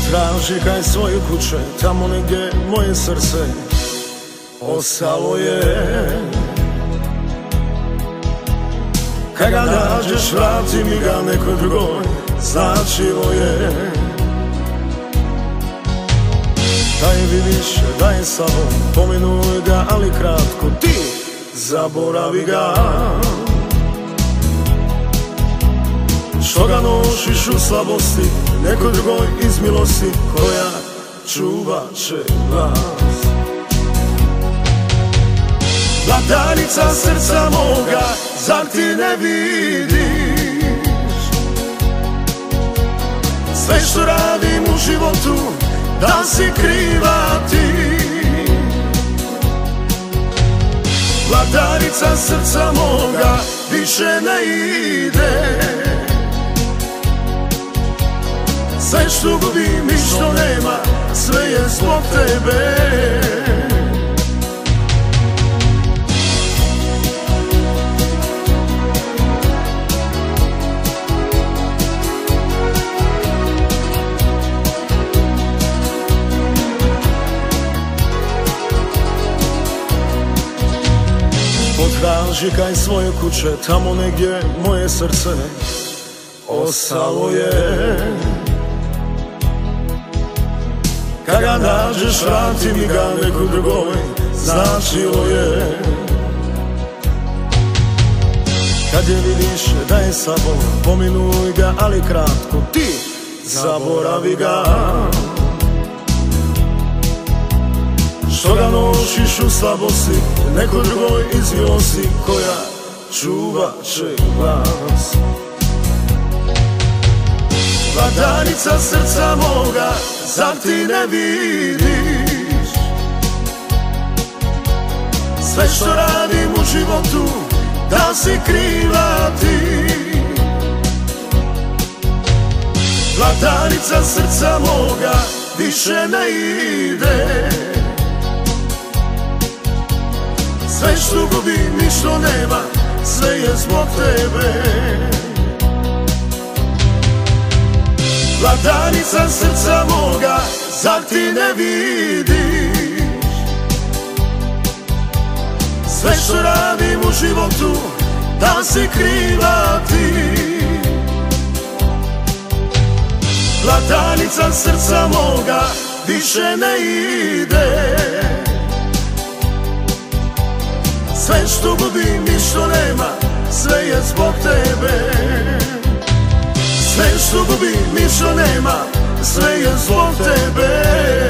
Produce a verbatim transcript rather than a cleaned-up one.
Potraži kraj svoje kuće, tamo negdje moje srce ostalo je. Kad ga nađeš, vrati mi ga nekoj drugoj, značilo je. Da je vidiš, da je samo, pomenuj ga, ali kratko, ti zaboravi ga. Što ga nosiš u slabosti, nekoj drugoj iz milosti, koja čuva će vas. Vladanica srca moga, zar ti ne vidiš? Sve što radim u životu, da si kriva ti. Vladanica srca moga, više ne ide. Sve što gubim i što nema, sve je zbog tebe. Potraži kraj svoje kuće, tamo negdje moje srce ostalo je. Kad ga nađeš, vrati mi ga nekoj drugoj, značilo je. Kad je vidiš da je sabor, pominuj ga, ali kratko, ti zaboravi ga. Što ga nosiš u slabosti, nekoj drugoj iz milosti, koja čuva će vas. Vladanica srca moga, zar ti ne vidiš? Sve što radim u životu, da si kriva ti. Vladanica srca moga, više ne ide. Sve što gubim i što nema, sve je zbog tebe. Vladanica srca moga, zar ti ne vidiš? Sve što radim u životu, da si kriva ti. Vladanica srca moga, više ne ide. Sve što gubim i što nema, sve je zbog tebe. Sve što gubim i što nema, sve je zbog tebe.